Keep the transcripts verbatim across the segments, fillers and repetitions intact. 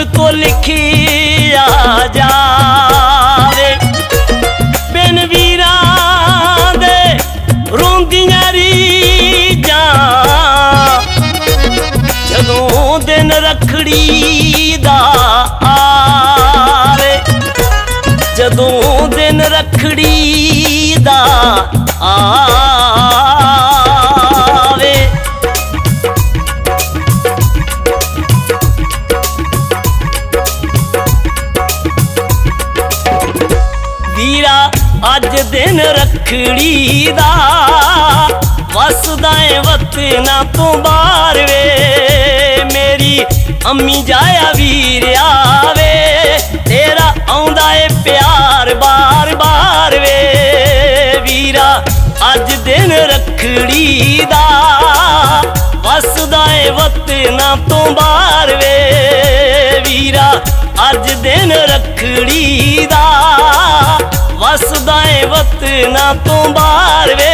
तो लिखिया जावे। बिन वीरा दे रोंदियां रीजां जदों दिन रखड़ी दा आवे। जदों दिन रखड़ी दा आवे। वीरा अज दिन रखड़ी दा वसदा है वतना तो बाहर वे। मेरी अम्मी जाया वीर आवे तेरा आउंदा है प्यार बार बार वे। वीरा अज दिन रखड़ी दा वसदा है वतना तो बाहर वे। वीरा अज दिन रखड़ी दा वसदा है वतना तो बाहर वे।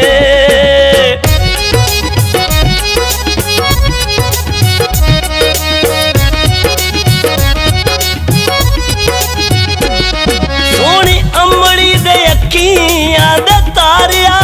सोनी अमड़ी दे अखियां दे तारिया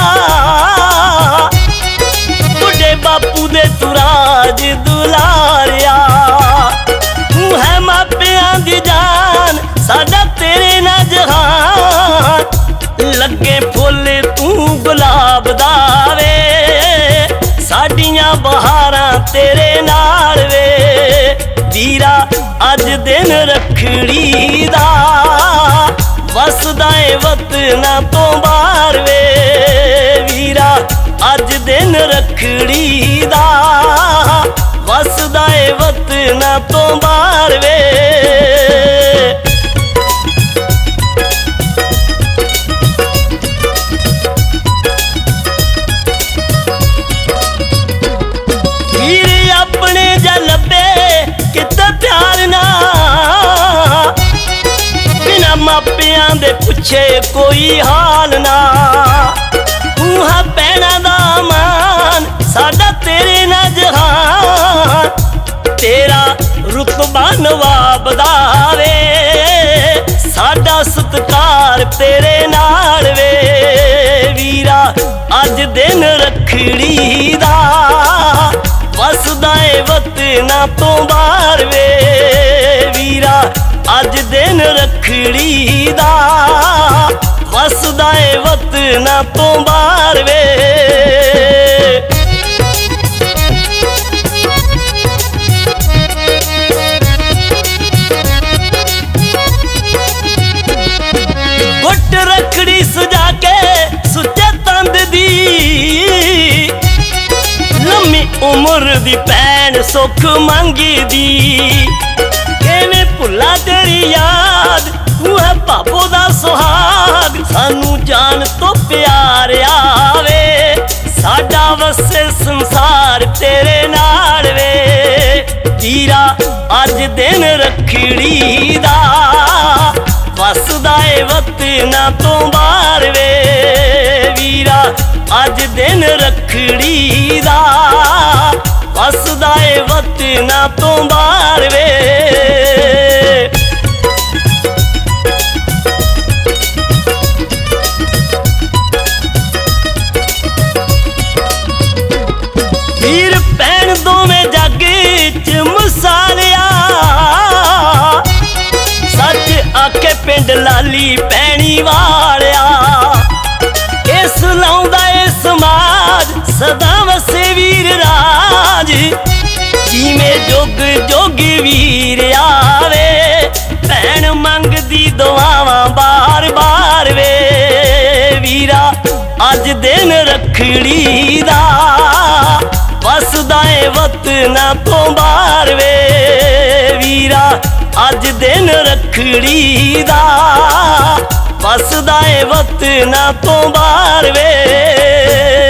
बुढ़े बापू दे तुराज दुलारिया। तू है मापियां दी जान साडा तेरे ना जहान। लगे फुल तू गुलाब दावे साडियां बहारां तेरे नाल वे। वीरा अज दिन रखड़ी दा वसदा है वतना तो बाहर वे। वीरा अज दिन रखड़ी दा वसदा है वतना तो बाहर वे। अपने जा लबे किते प्यार ना बिना मापियां दे पुछे कोई हाल ना। तू है भैणां दा मान साडा तेरे ना जहान। तेरा रुतबा नवाब दा वे साडा सत्कार तेरे नाल वे। वीरा अज दिन रखड़ी दा वसदा है वतना तो बाहर वे। वीरा अज दिन रखड़ी दा वसदा है वतना तो बाहर वे। गुट रखड़ी सजा के सुचे तंद दी लम्मी उम्र दी भैन सुख मंगी दी। किवें भुला तेरी याद तू है बाबो दा सुहाग। सानू जान तो प्यार आवे साडा वसे संसार तेरे नाल वे। वीरा अज दिन रखड़ी दा वसदा है वतना तो बाहर वे। वीरा अज दिन रखड़ी दा वसदा है वतना तो बाहर वे। वीर भैन दोवें जग च मसालिया सच आके पिंड लाली पैणी वालिया। इस लाउंदा ए समाज सदा वसे वीर राज। जिवें जोग जोग वीर आवे भैन मंगदी दुआवां बार बार वे। वीरा अज दिन रखड़ी दा वसदा है वतना तो बाहर वे। वीरा अज दिन रखड़ी दा वसदा है वतना तो बाहर वे।